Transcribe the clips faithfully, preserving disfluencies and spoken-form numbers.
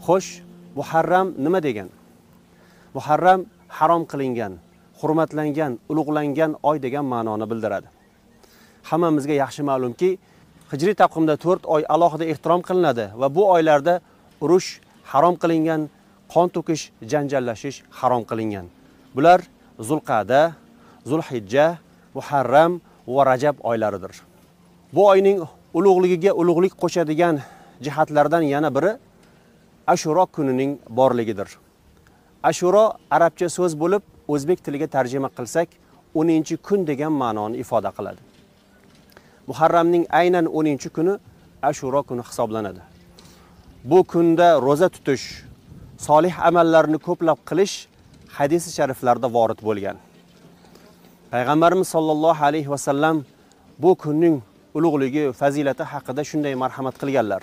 Xo'sh, Muharram nima degan? Muharram harom qilingan, hurmatlangan, ulug'langan oy degan ma'noni bildiradi. Hammamizga yaxshi ma'lumki, hijriy taqvimda to'rt oy alohida ehtirom qilinadi va bu oylarda urush harom qilingan, qon to'kish, janjallashish harom qilingan. Bular Zulqa'da, Zulhijja, Muharram va Rajab oylaridir. Bu oyning ulug'ligiga ulug'lik qo'shadigan jihatlardan yana biri Ashuro kunining borligidir. Ashuro arabcha so'z bo'lib, o'zbek tiliga tarjima qilsak, o'ninchi kun degan ma'noni ifoda qiladi. Muharramning aynan o'ninchi kuni Ashuro kuni hisoblanadi. Bu kunda roza tutish, solih amallarni ko'plab qilish hadis shariflarda vorid bo'lgan. Payg'ambarimiz sollallohu alayhi va sallam bu kunning ulug'ligi, fazilati haqida shunday marhamat qilganlar.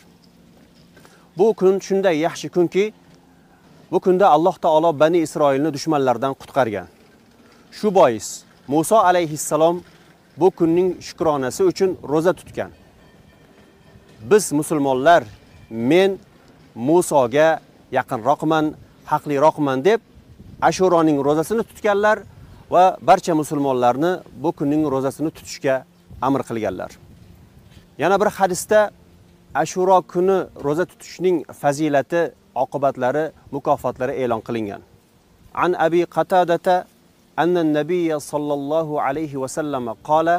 Bu kun shunday yaxshi kunki, bu kunda Alloh taolo Bani Isroilni dushmanlardan qutqargan. Shu bois Musa alayhissalom bu kunning shukronasi uchun roza tutgan. Biz musulmonlar men Musoga yaqinroqman, haqliroqman deb Ashuroning rozasini tutganlar va barcha musulmonlarni bu kunning rozasini tutishga amr qilganlar. Yana bir hadisda Ashuro kuni roza tutishning fazilati, oqibatlari, mukofotlari e'lon qilingan. An Abi Qatadata anna an-nabiy sallallohu alayhi va sallam qala: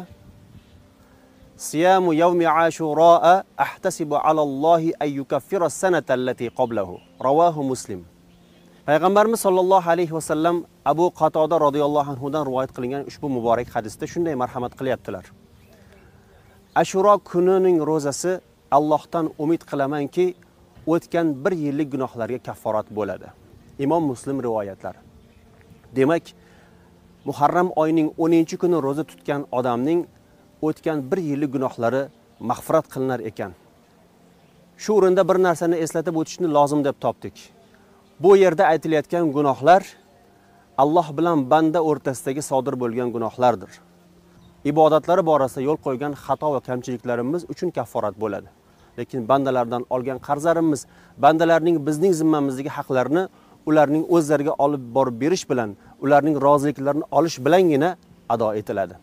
"Siyamu yawmi Ashura ahtasibu ala Allohi an yukaffira as-sanata allati qablahu." Rawahu Muslim. Payg'ambarimiz sollallohu alayhi va sallam Abu Qatada radhiyallohu anhu dan rivoyat qilingan ushbu muborak hadisda shunday marhamat qilyaptilar. Ashuro kunining rozasi Allohdan umid qilamanki, o'tgan bir yillik gunohlarga kafforat bo'ladi. Imom Muslim rivoyatlari. Demak, Muharram oyining o'ninchi kuni roza tutgan odamning o'tgan bir yillik gunohlari mag'firat qilinar ekan. Shu o'rinda bir narsani eslatib o'tishni lozim deb topdik. Bu yerda aytilayotgan gunohlar Alloh bilan banda o'rtasidagi sodir bo'lgan gunohlardir. Ibodatlari borasida yo'l qo'ygan xato va kamchiliklarimiz uchun kafforat bo'ladi. Lekin bandalardan olgan qarzlarimiz, bandalarning bizning zimmamizdagi haqlarini ularning o'zlariga olib borib berish bilan, ularning roziliklarini olish bilangina ado etiladi.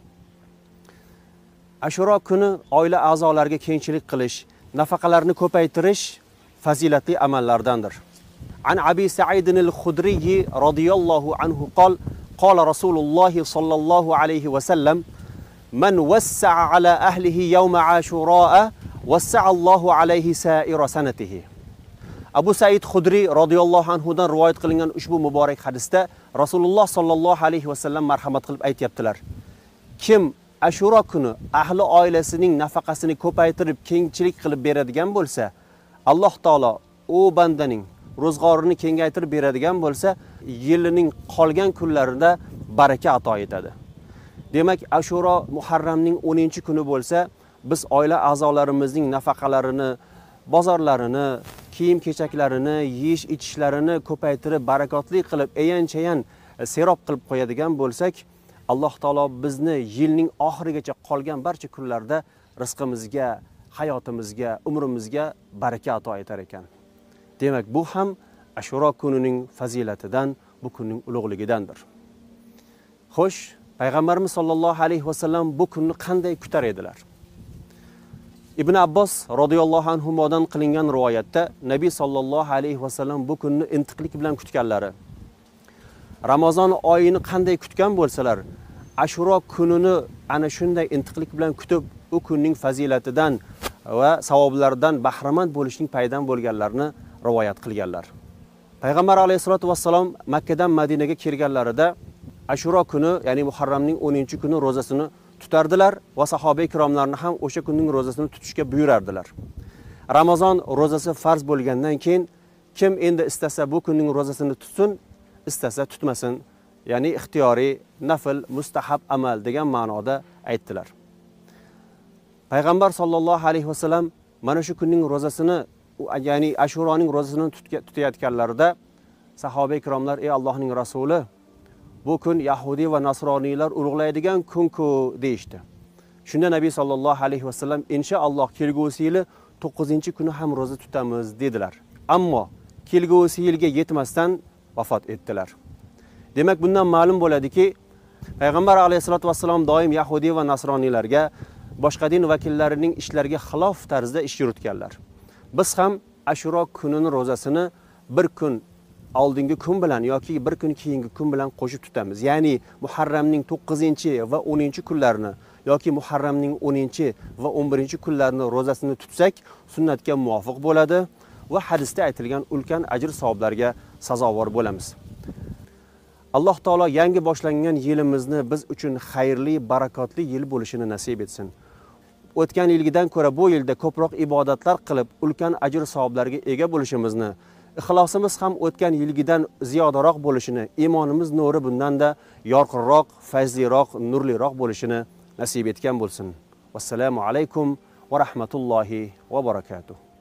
Ashuro kuni oila a'zolariga kengchilik qilish, nafaqalarni ko'paytirish fazilatli amallardandir. An Abi Sa'id al-Khudri radhiyallohu anhu qol qala Rasululloh sallallohu alayhi va sallam: "Man wassa'a ala ahlihi yawma Ashura wassa'a Allohu alayhi sa'ira sanatihi." Abu Sa'id Khudri radhiyallohu anhu dan rivoyat qilingan ushbu muborak hadisda Rasululloh sallallohu alayhi va sallam marhamat qilib aytibdilar: Kim Ashura kuni ahli oilasining nafaqasini ko'paytirib, kengchilik qilib beradigan bo'lsa, Alloh taolo u bandaning ro'zg'orini kengaytirib beradigan bo'lsa, yilining qolgan kunlarida baraka ato etadi. Demak, Ashura Muharramning o'ninchi kuni bo'lsa, biz oila a'zolarimizning nafaqalarini, bozorlarini, kiyim-kechaklarini, yeyish-ichishlarini ko'paytirib, barakotli qilib, ayan-chayan serob qilib qo'yadigan bo'lsak, Alloh taolo bizni yilning oxirigacha qolgan barcha kunlarda rizqimizga, hayotimizga, umrimizga baraka ato etar ekan. Demak, bu ham Ashura kunining fazilatidan, bu kunning ulug'ligidandir. Xo'sh, Payg'ambarimiz sollallohu alayhi va sallam bu kunni qanday kutar edilar? Ibn Abbos radhiyallohu anhu modan qilingan rivoyatda Nabiy sollallohu alayhi va sallam bu kunni intiqlik bilan kutganlari, Ramazon oyini qanday kutgan bo'lsalar, Ashura kunini ana shunday intiqlik bilan kutib, u kunning fazilatidan va savoblaridan bahramand bo'lishning paydan bo'lganlarini rivoyat qilganlar. Payg'ambar alayhisolatu vassalom Makka dan Madinaga kelganlarida Ashura kuni, ya'ni Muharramning o'ninchi kuni rozasini tutardilar va sahoba ikromlarni ham o'sha kunning rozasini tutishga buyurardilar. Ramazon rozasi farz bo'lgandan keyin kim endi istasa bu kunning rozasini tutsin, istasa tutmasin, ya'ni ixtiyoriy, nafl, mustahab amal degan ma'noda aytdilar. Payg'ambar sollallohu alayhi va sallam mana shu kunning rozasini, ya'ni Ashuroning rozasini tutayotganlarida sahoba ikromlar: "Ey Allohning rasuli, bu kun Yahudi va Nasroniylar ulug'laydigan kun-ku" deyishdi. Shunda Nabiy sollallohu alayhi va sallam: "Inshaalloh kelgusi yili to'qqizinchi kuni ham roza tutamiz" dedilar. Ammo kelgusi yilga yetmasdan vafot etdilar. Demak, bundan ma'lum bo'ladiki, Payg'ambar alayhisolatu vassalom doim Yahudi va Nasroniylarga, boshqa din vakillarining ishlariga xilof tarzda ish yuritganlar. Biz ham Ashuro kunini ro'zasini bir kun oldingi kun bilan yoki bir kun keyingi kun bilan qo'shib tutamiz. Ya'ni Muharramning to'qqizinchi va o'ninchi kunlarini yoki Muharramning o'ninchi va o'n birinchi kunlarini ro'zasini tutsak, sunnatga muvofiq bo'ladi va hadisda aytilgan ulkan ajr savoblarga sazovor bo'lamiz. Alloh taolo yangi boshlangan yilimizni biz uchun xayrli, barakotli yil bo'lishini nasib etsin. O'tgan yilgidan ko'ra bu yilda ko'proq ibodatlar qilib, ulkan ajr savoblarga ega bo'lishimizni, ixlosimiz ham o'tgan yilgidan ziyodaroq bo'lishini, iymonimiz nuri bundanda yorqinroq, fayzliroq, nurliroq bo'lishini nasib etgan bo'lsin. Vassalomu alaykum va rahmatullohi va barakatuh.